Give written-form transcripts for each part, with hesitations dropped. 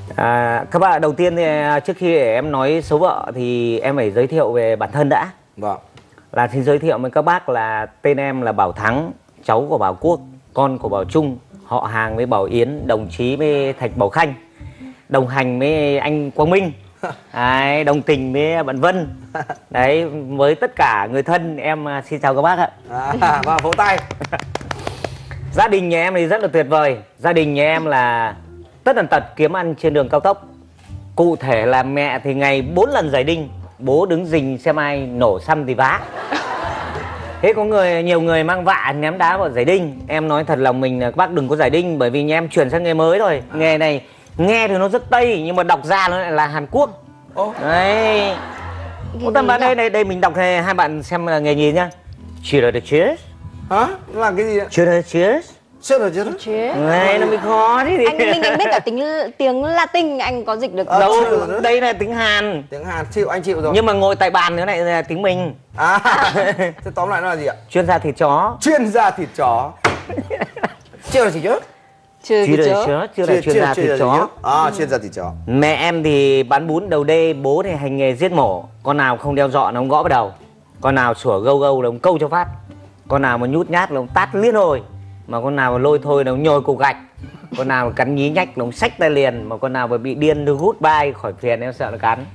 Các bạn, đầu tiên thì trước khi em nói số vợ thì em phải giới thiệu về bản thân đã. Vâng. Là xin giới thiệu với các bác là tên em là Bảo Thắng, cháu của Bảo Quốc, con của Bảo Trung, họ hàng với Bảo Yến, đồng chí với Thạch Bảo Khanh, đồng hành với anh Quang Minh, đấy, đồng tình với bạn Vân. Đấy, với tất cả người thân em xin chào các bác ạ. Và vỗ tay. Gia đình nhà em thì rất là tuyệt vời. Gia đình nhà em là tất tần tật kiếm ăn trên đường cao tốc. Cụ thể là mẹ thì ngày 4 lần giày đinh, bố đứng rình xem ai nổ xăm thì vá. Thế có nhiều người mang vạ ném đá vào giày đinh. Em nói thật lòng mình là các bác đừng có giày đinh, bởi vì nhà em chuyển sang nghề mới rồi. Nghề này nghe thì nó rất Tây nhưng mà đọc ra nó lại là Hàn Quốc. Đấy. Tâm bạn đây mình đọc này, hai bạn xem là nghề gì nhá. Cheers. Hả? Nó là cái gì ạ? Cheers. Này nó mới khó thế thì. Anh biết cả tiếng Latin, anh có dịch được đâu? Đây là tiếng Hàn. Tiếng Hàn anh chịu rồi. Nhưng mà ngồi tại bàn nữa này là tiếng mình. Thế tóm lại nó là gì ạ? Chuyên gia thịt chó. Chuyên gia thịt chó. Chưa là gì chứ? Chưa là chuyên gia thịt chó. Chuyên gia thịt chó. Mẹ em thì bán bún đầu đê, bố thì hành nghề giết mổ. Con nào không đeo dọ nó ông gõ vào đầu. Con nào sủa gâu là ông câu cho phát. Con nào mà nhút nhát là ông tát liên hồi. Mà con nào mà lôi thôi là ông nhồi cục gạch. Con nào mà cắn nhí nhách là ông xách tay liền. Mà con nào mà bị điên được hút bay khỏi phiền em sợ nó cắn.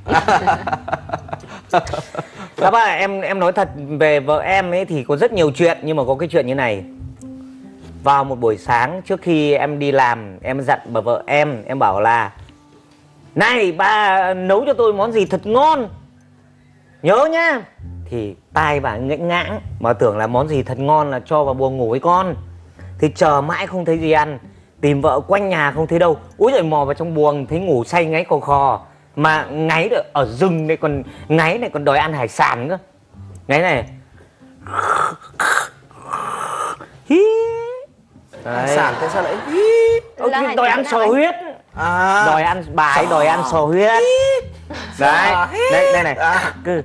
Các bạn, em nói thật về vợ em ấy thì có rất nhiều chuyện. Nhưng mà có cái chuyện như này. Vào một buổi sáng trước khi em đi làm, em dặn bà vợ em bảo là: này bà nấu cho tôi món gì thật ngon, nhớ nhá. Thì tai bà ngãnh ngãng, mà tưởng là món gì thật ngon là cho vào buồng ngủ với con. Thì chờ mãi không thấy gì ăn, tìm vợ quanh nhà không thấy đâu. Úi giời, mò vào trong buồng thấy ngủ say ngáy khò khò. Mà ngáy được ở rừng này, còn ngáy này còn đòi ăn hải sản cơ. Ngáy này Hải sản thế sao lại đòi ăn sò huyết. Đòi ăn bà ấy đòi ăn sò huyết. Đấy, đây này. Cứ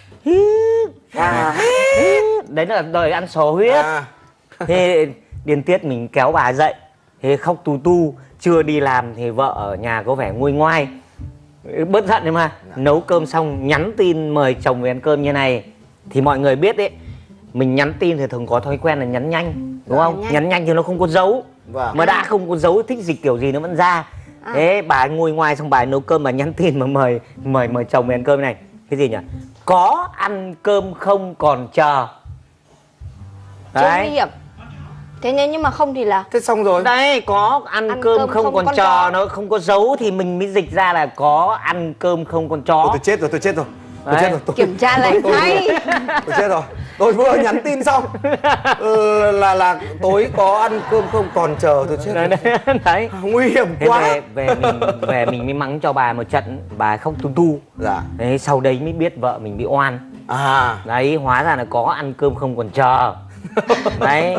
đấy là đòi ăn sò huyết. Thế điên tiết mình kéo bà dậy. Thế khóc tu. Chưa đi làm thì vợ ở nhà có vẻ nguôi ngoai, bớt giận đấy mà. Nấu cơm xong nhắn tin mời chồng về ăn cơm như này. Thì mọi người biết đấy, mình nhắn tin thì thường có thói quen là nhắn nhanh, đúng không? Nhắn nhanh thì nó không có dấu. Mà đã không có dấu, thích dịch kiểu gì nó vẫn ra. Thế bà ấy ngồi ngoài xong bà ấy nấu cơm mà nhắn tin mà mời chồng về ăn cơm này. Cái gì nhỉ? Có ăn cơm không còn chờ. Đấy. Nguy hiểm. Thế nhưng mà không thì là thế xong rồi. Đây, có ăn cơm không còn chờ, nó không có dấu thì mình mới dịch ra là có ăn cơm không còn chó. Tôi chết rồi. Kiểm tra lại ngay. Tôi chết rồi. Tôi vừa nhắn tin xong là tối có ăn cơm không còn chờ, tôi chết rồi. Đấy. Nguy hiểm quá. Về mình mới mắng cho bà một trận, bà khóc tu. Dạ. Đấy, sau đấy mới biết vợ mình bị oan. Đấy, hóa ra là có ăn cơm không còn chờ. Đấy.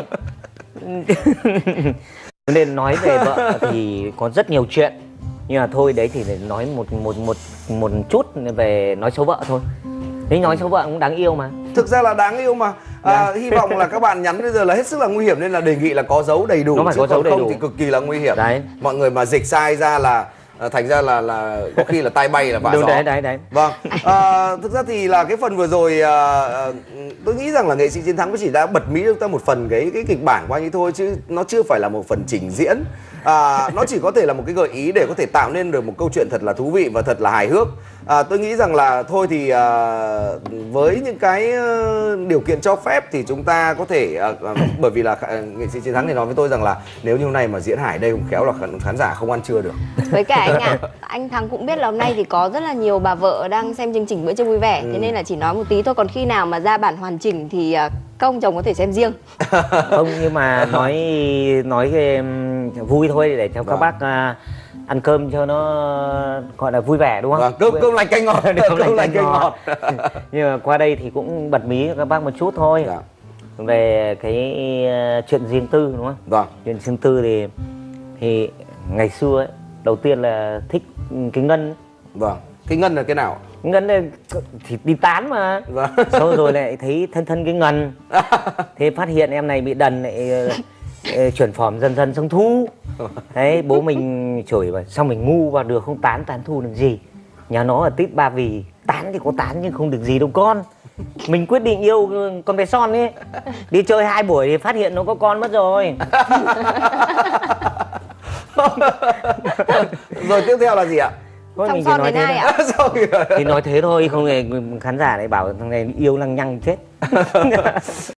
Nên nói về vợ thì có rất nhiều chuyện. Nhưng mà thôi, đấy thì để nói một chút về nói xấu vợ thôi. Thế nói xấu vợ cũng đáng yêu mà. Thực ra là đáng yêu mà. Hy vọng là các bạn nhắn bây giờ là hết sức là nguy hiểm, nên là đề nghị là có dấu đầy đủ. Nó phải có dấu đầy đủ thì cực kỳ là nguy hiểm. Đấy. Mọi người mà dịch sai ra là thành ra là có khi là tai bay là vạ gió. Đấy. Vâng. Thực ra thì là cái phần vừa rồi tôi nghĩ rằng là nghệ sĩ Chiến Thắng chỉ đã bật mí được ta một phần cái kịch bản của anh ấy thôi, chứ nó chưa phải là một phần trình diễn. Nó chỉ có thể là một cái gợi ý để có thể tạo nên được một câu chuyện thật là thú vị và thật là hài hước. Tôi nghĩ rằng là thôi thì với những cái điều kiện cho phép thì chúng ta có thể bởi vì là nghệ sĩ Chiến Thắng thì nói với tôi rằng là nếu như hôm nay mà diễn hài đây cũng khéo là khán giả không ăn trưa được. Với cả anh ạ, anh Thắng cũng biết là hôm nay thì có rất là nhiều bà vợ đang xem chương trình Bữa Trưa Vui Vẻ. Thế nên là chỉ nói một tí thôi, còn khi nào mà ra bản hoàn chỉnh thì các ông chồng có thể xem riêng. Không, nhưng mà nói vui thôi để cho các bác ăn cơm cho nó gọi là vui vẻ, đúng không? Cơm lành canh ngọt. Cơm lành canh ngọt. Nhưng mà qua đây thì cũng bật mí cho các bác một chút thôi. Về cái chuyện riêng tư, đúng không? Chuyện riêng tư thì ngày xưa ấy, đầu tiên là thích cái Ngân. Cái Ngân là cái nào? Ngân thì đi tán mà. Sau rồi lại thấy thân cái Ngân. Thế phát hiện em này bị đần, lại chuyển phỏm dần sang Thu. Đấy, bố mình chửi mà sao mình ngu vào được, không tán thu được gì. Nhà nó ở Tít Ba Vì, tán thì có tán nhưng không được gì đâu con. Mình quyết định yêu con bé Son ấy. Đi chơi 2 buổi thì phát hiện nó có con mất rồi. Rồi tiếp theo là gì ạ? Thôi Xong mình chỉ Son nói đến thế ai thôi. ạ? Sao kìa? Thì nói thế thôi, không thì khán giả lại bảo thằng này yêu lăng nhăng chết.